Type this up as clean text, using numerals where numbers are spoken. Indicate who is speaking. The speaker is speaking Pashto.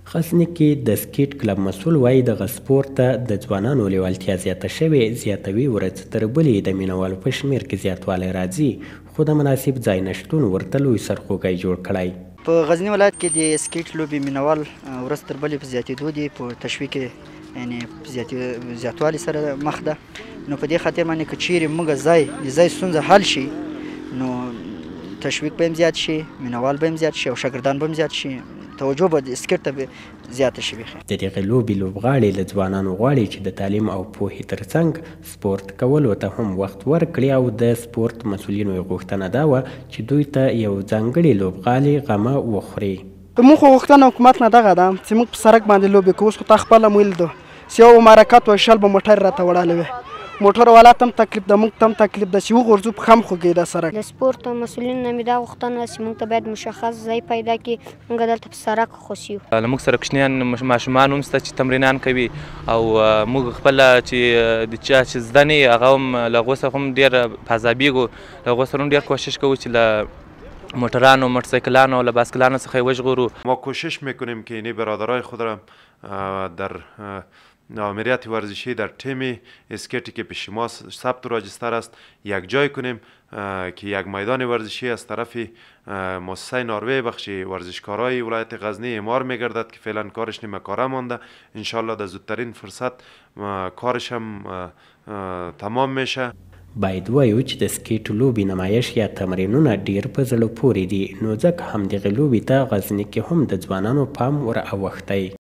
Speaker 1: غزني کې د سکیټ کلب مسؤل وایي دغه سپورت ته د ځوانانو لیوالتیا زیاته شوې، زیاتوي ورځ تر بلې د مینوالو په شمېر کې زیاتوالی راځي، خو د مناسب ځای نشتون ورته لوی سرخوږی جوړ کړی.
Speaker 2: په غزني ولایت کې د سکیټ لوبې مینوال ورځ تر بلې په زیاتېدو دي، په تشویق یعنې زیاتوالي سره مخ ده. نو په دې خاطر باندې که چیرې موږ د ځای ستونزه حل شي نو تشویق به هم زیات شي، مینوال به هم زیات شي او شاګردان به هم زیات شي، توجه به د سکیټ ته به زیاته شي.
Speaker 1: د دغې لوبې لوبغاړي له ځوانانو غواړي چې د تعلیم او پوهې ترڅنګ سپورت کولو ته هم وخت ورکړي او د سپورت مسؤلینو یې غوښتنه دا وه چې دوی ته یو ځانګړي لوبغالی غمه وخوري.
Speaker 3: موږ خو غوښتنه حکومت نه دغه ده چې موږ په سړک باندې لوبې کوو. اوس خو تا خپله مو ولیدو چې یو مرکت وای شل به موټر راته وړلی وی، موټر والا ته هم تکلیف ده، موږ ته هم تکلیف ده چې وغورځو پښه هم خوږېده سړک.
Speaker 4: د سپورت مسؤلینو نه مې دا غوښتنه چې موږ ته باید مشخص ځای پیدا کړي، موږ دلته په سړک خوشي یو.
Speaker 5: له موږ سره کوچنیان ماشومان هم شته چې تمرینان کوي او موږ خپله چې د چا چې زده نه وي هغه هم له هغو سره هم ډېر پازابیږو، له هغو سره هم ډېر کوشش کوو چې له موترانو، موتورسایکلانو و له باسکلانو څخه یې وژغورو.
Speaker 6: ما کوشش میکنیم که این برادرای خود را در آمریت ورزشی در تیم اسکیتی که پیش ما ثبت و راجستر است یک جای کنیم که یک میدان ورزشی از طرف مؤسسه ناروی بخش ورزشکارای ولایت غزنی اعمار میگردد که فعلا کارش نیمه کاره مانده. انشالله در زودترین فرصت کارش هم تمام میشه.
Speaker 1: باید وایو چې د سکیټ لوبې نمایش یا تمرینونه ډیر په زړه پورې دي، نو ځکه همدغې لوبې ته غزني کې هم د ځوانانو پام ور اوښتی.